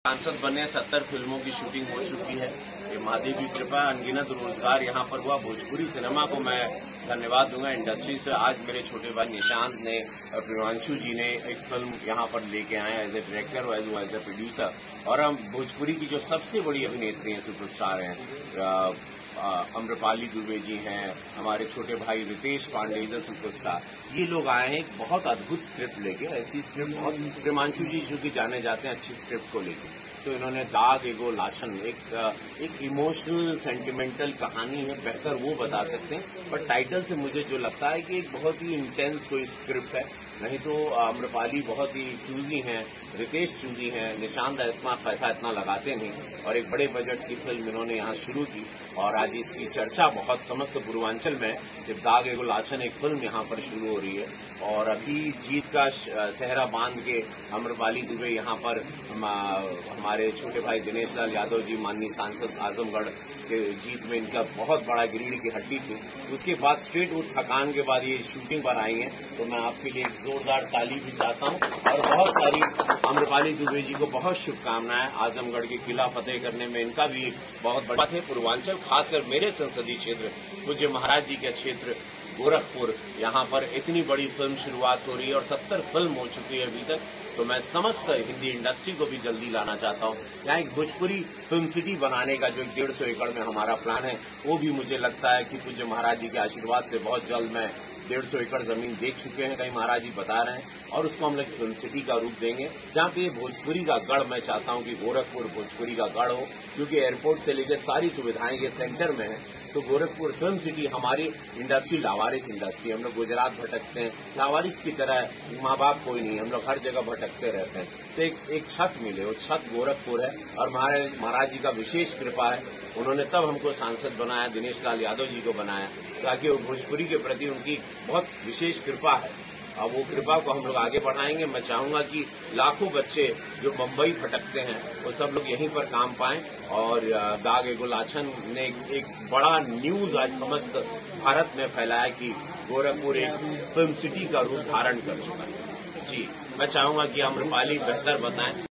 सांसद बने 70 फिल्मों की शूटिंग हो चुकी है। ये महादेव की कृपा, अनगिनत रोजगार यहाँ पर हुआ। भोजपुरी सिनेमा को मैं धन्यवाद दूंगा इंडस्ट्री से। आज मेरे छोटे भाई निशांत ने और प्रियांशु जी ने एक फिल्म यहाँ पर लेके आए एज ए डायरेक्टर और एज ए प्रोड्यूसर। और हम भोजपुरी की जो सबसे बड़ी अभिनेत्री हैं, सुपरस्टार हैं, अम्रपाली दुबे जी हैं, हमारे छोटे भाई Ritesh Pandey is a superstar. ये लोग आए हैं एक बहुत अद्भुत स्क्रिप्ट लेके। ऐसी स्क्रिप्ट बहुत प्रियांशु जी जो कि जाने जाते हैं अच्छी स्क्रिप्ट को लेके। तो इन्होंने दाग एगो लाछन एक इमोशनल सेंटिमेंटल कहानी है, बेहतर वो बता सकते हैं। पर टाइटल से मुझे जो लगता है कि एक बहुत ही इंटेंस कोई स्क्रिप्ट है। नहीं तो अम्रपाली बहुत ही चूजी हैं, रितेश चूजी हैं, निशांत इतना पैसा इतना लगाते नहीं। और एक बड़े बजट की फिल्म इन्होंने यहाँ शुरू की और आज इसकी चर्चा बहुत समस्त पूर्वांचल में जब दाग एगो लाछन एक फिल्म यहाँ पर शुरू हो रही है। और अभी जीत का सहरा बांध के अम्रपाली दुबे यहाँ पर हमारे छोटे भाई दिनेश लाल यादव जी, माननीय सांसद आजमगढ़ के जीत में इनका बहुत बड़ा गिरीडी की हड्डी थी। उसके बाद स्ट्रेट वो थकान के बाद ये शूटिंग पर आई हैं। तो मैं आपके लिए एक जोरदार ताली भी चाहता हूँ और बहुत सारी अम्रपाली दुबे जी को बहुत शुभकामनाएं। आजमगढ़ के किला फतेह करने में इनका भी बहुत बड़ा है। पूर्वांचल, खासकर मेरे संसदीय क्षेत्र पूज्य महाराज जी के क्षेत्र गोरखपुर, यहाँ पर इतनी बड़ी फिल्म शुरुआत हो रही है और 70 फिल्म हो चुकी है अभी तक। तो मैं समस्त हिंदी इंडस्ट्री को भी जल्दी लाना चाहता हूँ। यहाँ एक भोजपुरी फिल्म सिटी बनाने का जो 150 एकड़ में हमारा प्लान है, वो भी मुझे लगता है कि पूज्य महाराज जी के आशीर्वाद से बहुत जल्द मैं 150 एकड़ जमीन देख चुके हैं, कहीं महाराज जी बता रहे हैं। और उसको हम लोग फिल्म सिटी का रूप देंगे, जहाँ पे भोजपुरी का गढ़, मैं चाहता हूँ कि गोरखपुर भोजपुरी का गढ़ हो, क्योंकि एयरपोर्ट से लेकर सारी सुविधाएं ये सेंटर में है। तो गोरखपुर फिल्म सिटी हमारी इंडस्ट्री लावारिस इंडस्ट्री। हम लोग गुजरात भटकते हैं, लावारिस की तरह माँ बाप कोई नहीं, हम लोग हर जगह भटकते रहते हैं। तो एक छत मिले, वो छत गोरखपुर है। और महाराज जी का विशेष कृपा है, उन्होंने तब हमको सांसद बनाया, दिनेश लाल यादव जी को बनाया, ताकि वो भोजपुरी के प्रति उनकी बहुत विशेष कृपा है। अब वो कृपा को हम लोग आगे बढ़ाएंगे। मैं चाहूंगा कि लाखों बच्चे जो मुंबई भटकते हैं वो सब लोग यहीं पर काम पाएं। और दाग एगो लाछन ने एक बड़ा न्यूज आज समस्त भारत में फैलाया कि गोरखपुर एक फिल्म सिटी का रूप धारण कर चुका है। जी, मैं चाहूंगा कि अम्रपाली बेहतर बताएं।